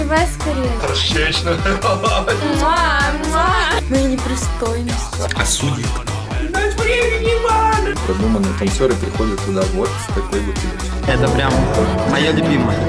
Давай скорее. Точечно. Мои непристойности. А судьи? Дать времени, Иван! Продуманные танцоры приходят туда вот с такой бутылочкой. Это прям моя любимая.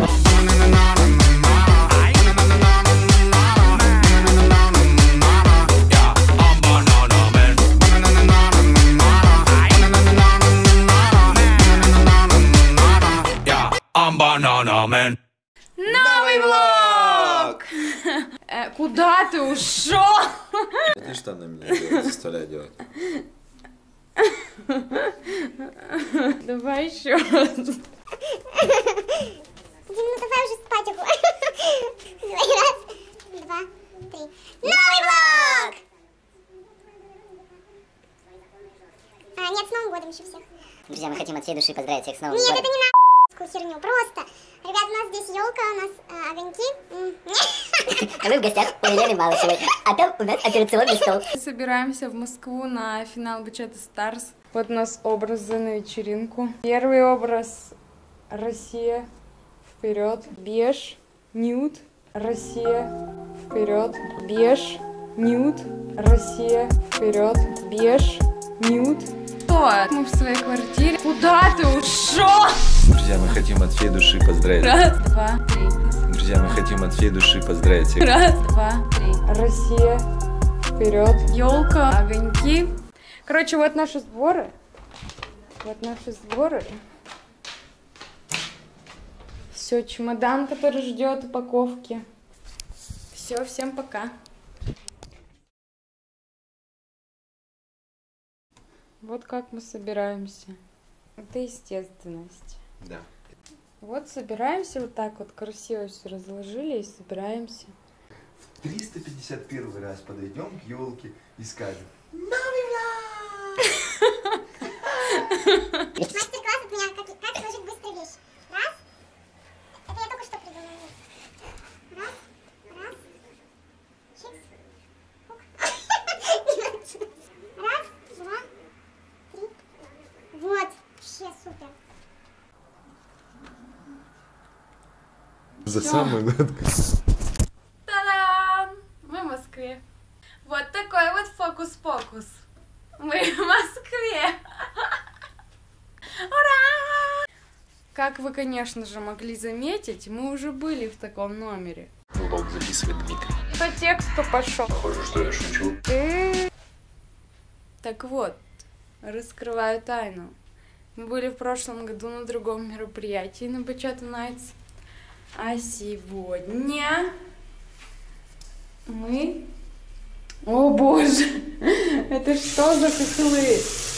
Новый влог! Куда ты ушел? Это что на меня заставляет делать? Давай еще раз. Дим, ну давай уже спать уходим. Раз, два, три. Новый влог! Нет, с Новым годом еще всех. Друзья, мы хотим от всей души поздравить всех с Новым Нет, годом. это не на херню, просто. Ребят, у нас здесь елка, у нас огоньки. А мы в гостях у Елены Малышевой, а там у нас операционный стол. Мы собираемся в Москву на финал Бачата Старс. Вот у нас образы на вечеринку. Первый образ — Россия, вперед, беж, нюд, Россия, вперед, беж, нюд, Россия, вперед, беж, нюд. Что? Мы в своей квартире. Куда ты ушел? Друзья, мы хотим от всей души поздравить. Раз, два, три. Друзья, мы хотим от всей души поздравить всех. Раз, два, три. Россия, вперед. Елка, огоньки. Короче, вот наши сборы. Вот наши сборы. Все, чемодан, который ждет упаковки. Все, всем пока. Вот как мы собираемся. Это естественность. Да. Вот собираемся вот так вот красиво все разложили и собираемся. 351 раз подойдем к елке и скажем: Мастер-класс от меня, как сложить быстро вещь. Раз. Это я только что придумала. Раз. Чикс. Хук. Раз, два, три. Вот. Вообще супер. За самый Та-дам! Мы в Москве. Вот такой вот фокус-покус. Мы в Москве. Ура! Как вы, конечно же, могли заметить, мы уже были в таком номере. Влог записывает Дмитрий. По тексту пошел. Похоже, что я шучу. Так вот, раскрываю тайну. Мы были в прошлом году на другом мероприятии на Bachata Nights. А сегодня мы... О боже, это что за хохлы?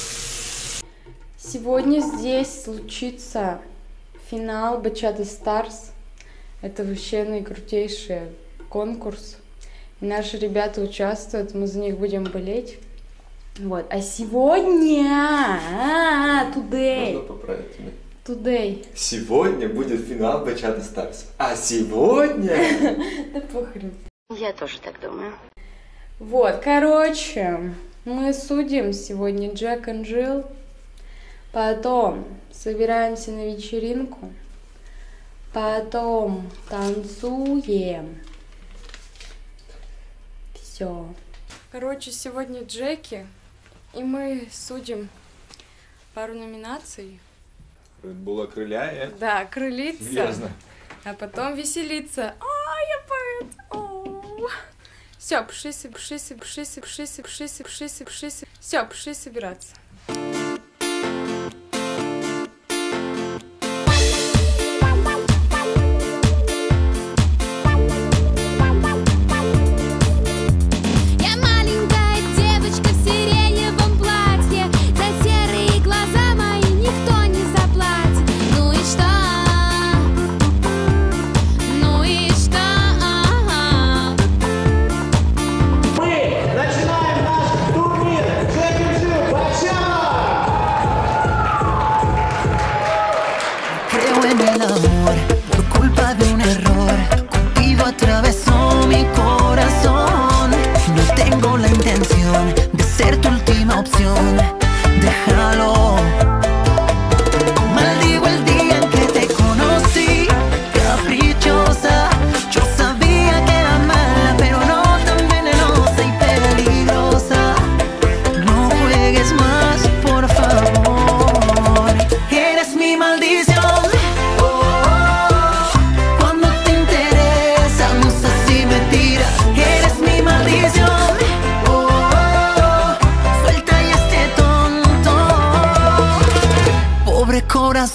Сегодня здесь случится финал Bachata Stars. Это вообще наикрутейший конкурс. И наши ребята участвуют, мы за них будем болеть. Вот, а сегодня... Today. Можно поправить тебя? Today. сегодня будет финал Bachata Stars. А сегодня... Да похрен. Я тоже так думаю. Вот, короче, мы судим сегодня Джек и Джилл. Потом собираемся на вечеринку. Потом танцуем. Все. Короче, сегодня Джеки. И мы судим пару номинаций. Была крыляя. Да, крылиться. Верно. А потом веселиться. Я поэт. Все, пши собираться. Я маленькая девочка в сиреневом платье. За серые глаза мои никто не заплатит. Ну и что? Ну и что? Мы начинаем наш турнир Джек и Джилл Bachata! Creo en el amor, por culpa de un error. Cupido atravesó mi corazón. No tengo la intención de ser tu última opción. Déjalo. Maldigo el día en que te conocí, caprichosa. Yo sabía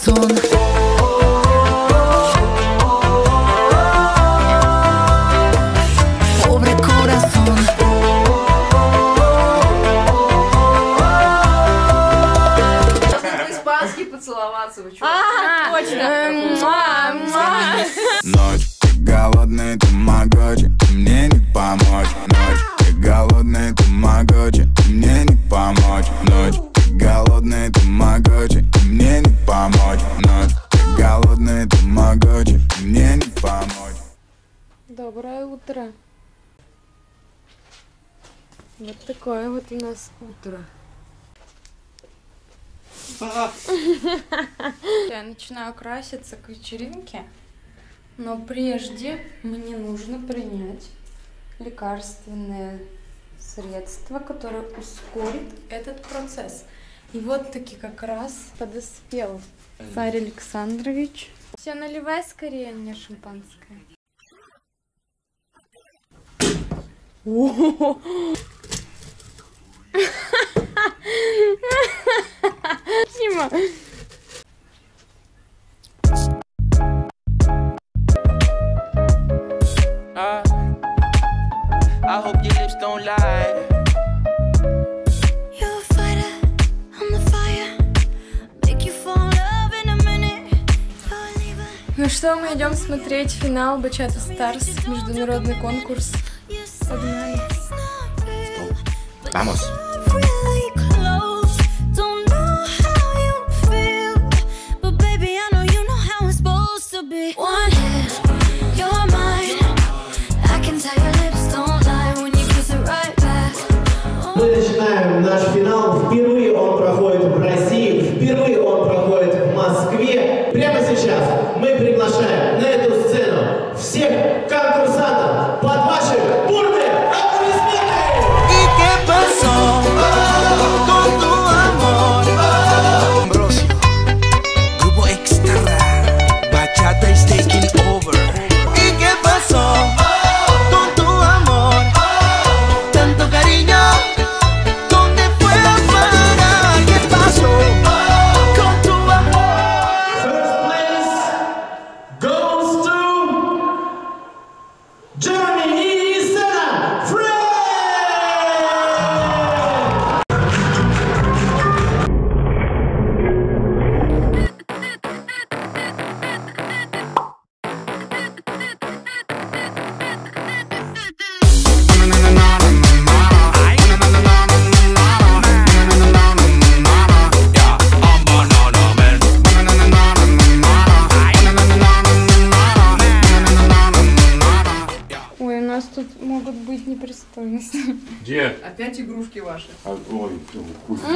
corazón. Pobre corazón. По-испански поцеловаться, вы чё? Ночь, ты голодный, ты могочи, мне не помочь. Ночь, ты голодный, ты могочи, мне не помочь. Ночь, ты голодный, ты могочи, мне не помочь. Ночь, ты голодный, ты могочи, мне не помочь. Доброе утро. Вот такое вот у нас утро. Я начинаю краситься к вечеринке, но прежде мне нужно принять лекарственное средство, которое ускорит этот процесс. И вот таки как раз подоспел царь Александрович. Все, наливай скорее мне шампанское. Дима. I hope your lips don't lie. You're a fighter, I'm the fire. Make you fall in love in a minute. You're leaving. Ну что, мы идем смотреть финал Бачата Старс, международный конкурс. Погнали. Vamos. Really close. Don't know how you feel, but baby, I know you know how it's supposed to be. One hit, you're mine. I can tell your lips don't lie when you kiss it right back. Мы начинаем наш финал. Впервые он проходит в России, впервые он проходит в Москве. Прямо сейчас мы приглашаем на эту сцену всех конкурсантов под ваши бурные аплодисменты! Con tu amor. Ambrosio, Grupo Extra, Bachata is taking over. ¿Y qué pasó con tu amor? Tanto cariño, ¿dónde fue a parar? ¿Qué pasó con tu amor? First place goes to Jeremy y Sana Fred! Ой, у нас тут могут быть непристойности. Где? Опять игрушки ваши. Ой, вкусно.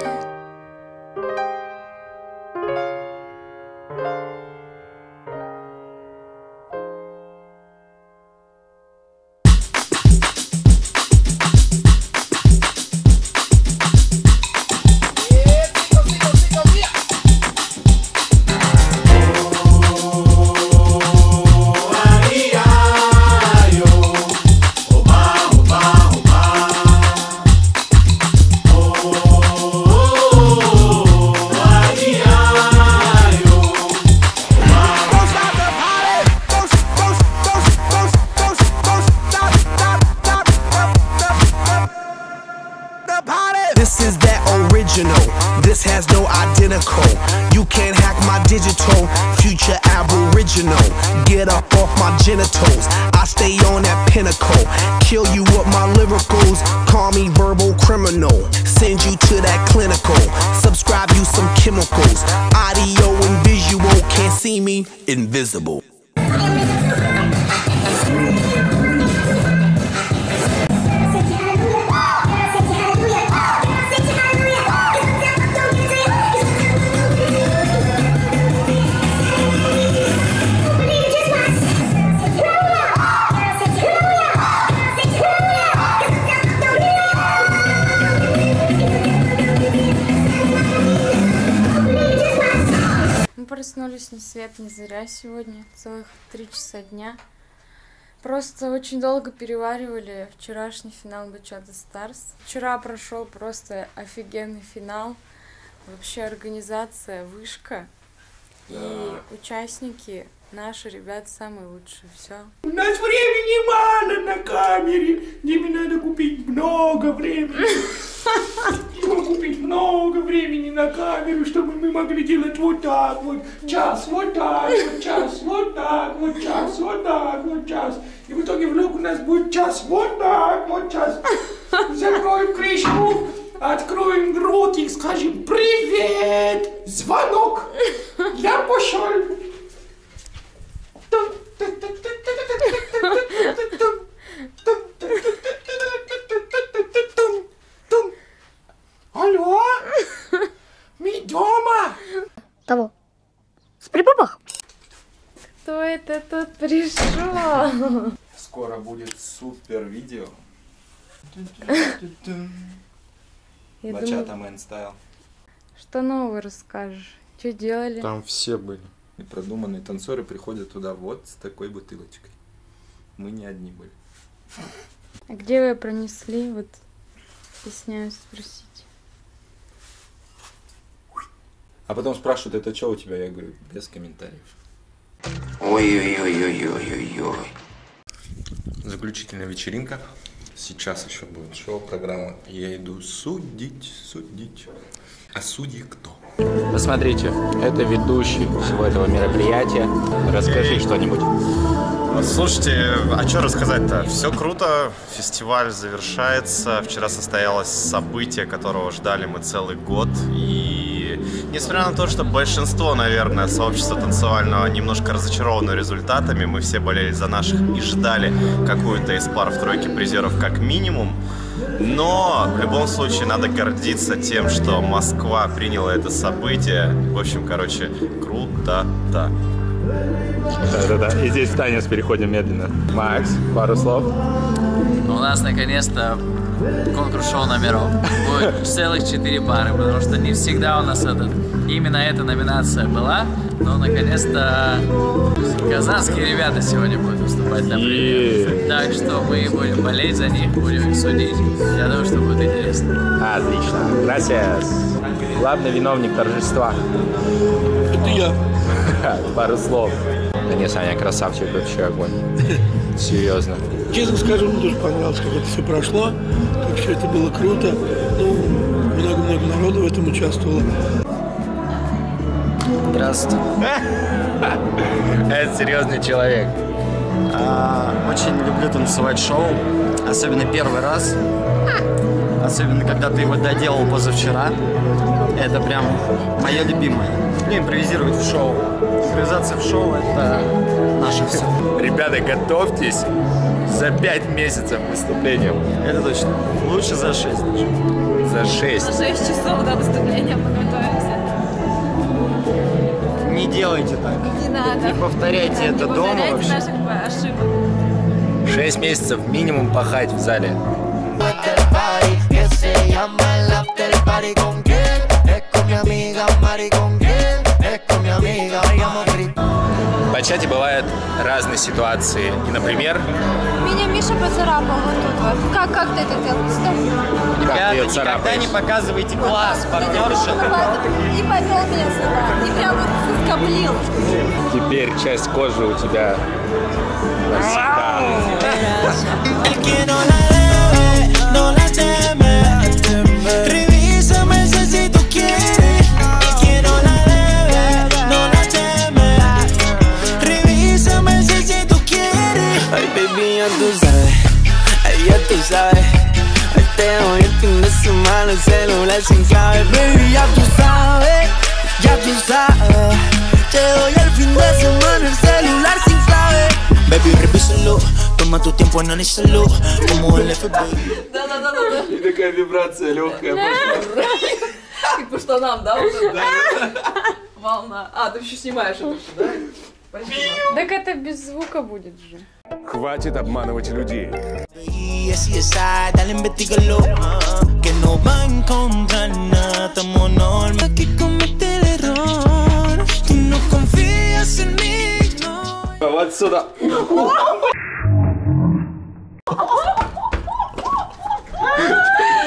This is that original. This has no identical. You can't hack my digital. Future aboriginal. Get up off my genitals. I stay on that pinnacle. Kill you with my lyricals. Call me verbal criminal. Send you to that clinical. Subscribe you some chemicals. Audio and visual. Can't see me. Invisible. Мы проснулись ни свет ни заря сегодня, целых 3 часа дня. Просто очень долго переваривали вчерашний финал Бачата Старс. Вчера прошел просто офигенный финал. Вообще организация, вышка. И участники, наши ребята самые лучшие. Все. У нас времени мало на камере. Мне надо купить много времени. Купить много времени на камеру, чтобы мы могли делать вот так вот. Час, вот так, вот час, вот так, вот час, вот так, вот час. И в итоге влог у нас будет час, вот так, вот час. Закроем крышку, откроем рот и скажем привет. Звонок. Я пошел. Алло? Мы дома? Того. С припапах? Кто это тут пришел? Скоро будет супер видео. Бачата мэн стайл. Что нового расскажешь? Что делали? Там все были. И продуманные танцоры приходят туда вот с такой бутылочкой. Мы не одни были. А где вы пронесли? Вот стесняюсь спросить. А потом спрашивают, это что у тебя? Я говорю, без комментариев. Ой-ой-ой-ой-ой-ой-ой. Заключительная вечеринка. Сейчас еще будет шоу-программа. Я иду судить. А судьи кто? Посмотрите, это ведущий всего этого мероприятия. Расскажи что-нибудь. Слушайте, а что рассказать-то? Все круто, фестиваль завершается. Вчера состоялось событие, которого ждали мы целый год. И несмотря на то, что большинство, наверное, сообщества танцевального немножко разочаровано результатами, мы все болели за наших и ждали какую-то из пар в тройке призеров как минимум. Но в любом случае надо гордиться тем, что Москва приняла это событие. В общем, короче, круто-то. Да-да-да. И здесь в танец переходим медленно. Макс, пару слов. У нас наконец-то конкурс шоу номеров. Будет целых 4 пары, потому что не всегда у нас именно эта номинация была. Но наконец-то казанские ребята сегодня будут выступать на премьере. Так что мы будем болеть за них, будем их судить. Я думаю, что будет интересно. Отлично. Gracias. Главный виновник торжества. Это я. Пару слов. Да не, Саня, красавчик, вообще огонь. Серьезно. Честно скажу, мне тоже понравилось, как это все прошло, как все это было круто. Ну, много-много народу в этом участвовало. Здравствуйте. Это серьезный человек. Очень люблю танцевать шоу, особенно первый раз. Особенно, когда ты его доделал позавчера. Это прям мое любимое. Ну, импровизировать в шоу. Импровизация в шоу — это наше все. Ребята, готовьтесь за 5 месяцев к выступлениям. Это точно. Лучше за 6. За 6. За 6 часов до выступления подготовимся. Не делайте так. Не надо. Не повторяйте это дома. Не вообще. повторяйте наших ошибок. 6 месяцев минимум пахать в зале. В бачате бывают разные ситуации. И, например... Меня Миша поцарапал вот тут вот. Как ты это делал? Стоп. Ребята, никогда не показывайте класс партнерши. И повел меня сюда. И прям вот соскоблил. Теперь часть кожи у тебя навсегда. tú sabes. Hoy te doy el fin de semana, el celular sin clave. Baby, ya tú sabes, ya tú sabes. Te doy el fin de semana, el celular sin clave. Baby, revísalo, toma tu tiempo, analízalo. Como el FBI. Да-да-да-да. И такая вибрация легкая пошла. И по штанам, да? Волна. А, ты еще снимаешь это все, да? Так это без звука будет же. Хватит обманывать людей. Dale, investígalo, que no va a encontrar nada, estamos normal. Aquí comete el error, tú no confías en mí, no. Вот сюда.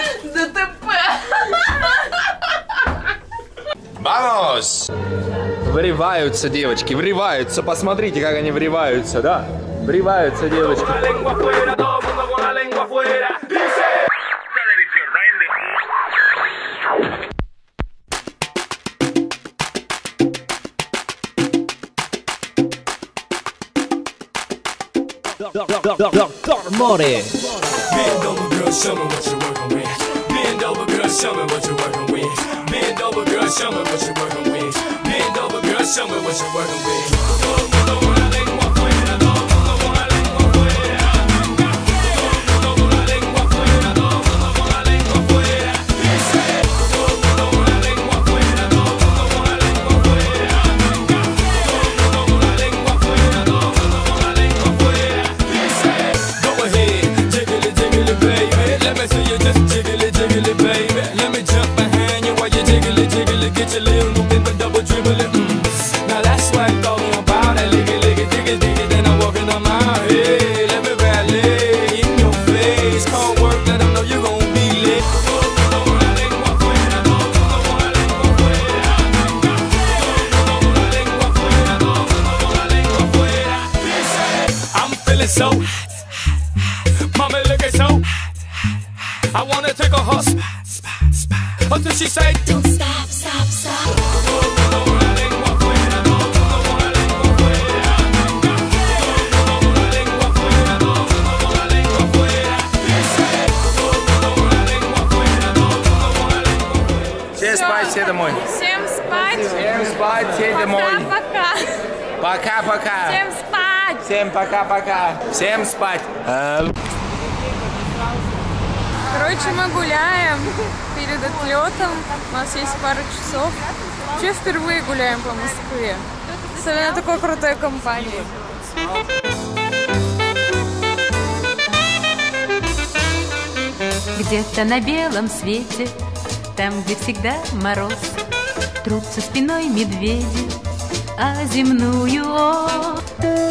ДТП. Vamos! В Врываются девочки, врываются. Посмотрите, как они врываются, да? Врываются девочки. Доктор Море. Bend over, girl, show me what you're working with. Bend over, girl, show me what you're working with. Bend over, girl, show me what you're working with. Bend over, girl, show me what you're working with. Todo el mundo con la lengua afuera, todo el mundo con la lengua afuera. Todo el mundo con la lengua afuera, todo el mundo con la lengua afuera. Dice, todo el mundo con la lengua afuera, todo el mundo con la lengua afuera. Todo el mundo con la lengua afuera, todo el mundo con la lengua afuera. Dice, go ahead, jiggly, jiggly, baby. Let me see you just jiggly, jiggly, baby. Let me jump behind you while you jiggly, jiggly. Get your little move in the double dribble it. Now that's what I'm talking about. That liggy, liggy, diggy, diggy. Then I'm walking on my head. Let me ballet in your face. Call work, let them know you're gonna be late. Todo el mundo con la lengua afuera, todo el mundo con la lengua afuera. Todo el mundo con la lengua afuera, todo el mundo con la lengua afuera. Dice, I'm feeling so hot. Mama looking so hot. I wanna take a her spot. Until she say, don't stop, stop, stop. Todo el mundo con la lengua afuera, todo el mundo con la lengua afuera. Todo el mundo con la lengua afuera, todo el mundo con la lengua afuera. Dice, todo el mundo con la lengua afuera, todo el mundo con la lengua afuera. Все спать, все домой. Всем спать. Всем спать, все домой. Пока-пока. Пока-пока. Всем спать. Всем пока-пока. Всем спать. Короче, мы гуляем перед отлетом. У нас есть пару часов. Вообще впервые гуляем по Москве. Особенно такой крутой компании. Где-то на белом свете, там, где всегда мороз, трутся спиной медведи, а земную ось.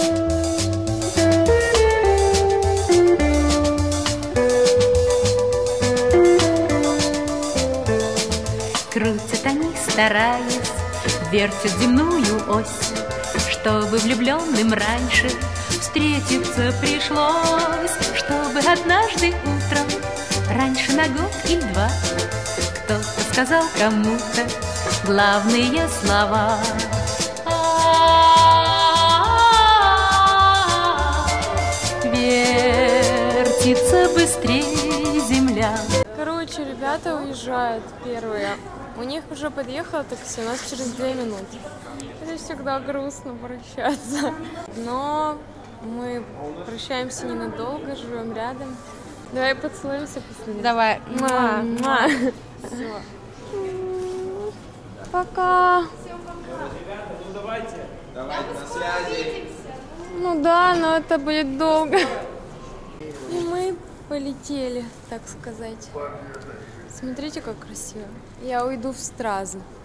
Крутят они, стараясь, вертят земную ось, чтобы влюбленным раньше встретиться пришлось, чтобы однажды утром, раньше на год или два, кто-то сказал кому-то главные слова. Вертится быстрее земля. Короче, ребята уезжают первые. У них уже подъехало такси, у нас через 2 минуты. Это всегда грустно прощаться. Но мы прощаемся ненадолго, живем рядом. Давай поцелуемся после. Давай. Мама. Все. Пока. Ну давайте на связи. Ну да, но это будет долго. И мы полетели, так сказать. Смотрите, как красиво. Я уйду в Стразы.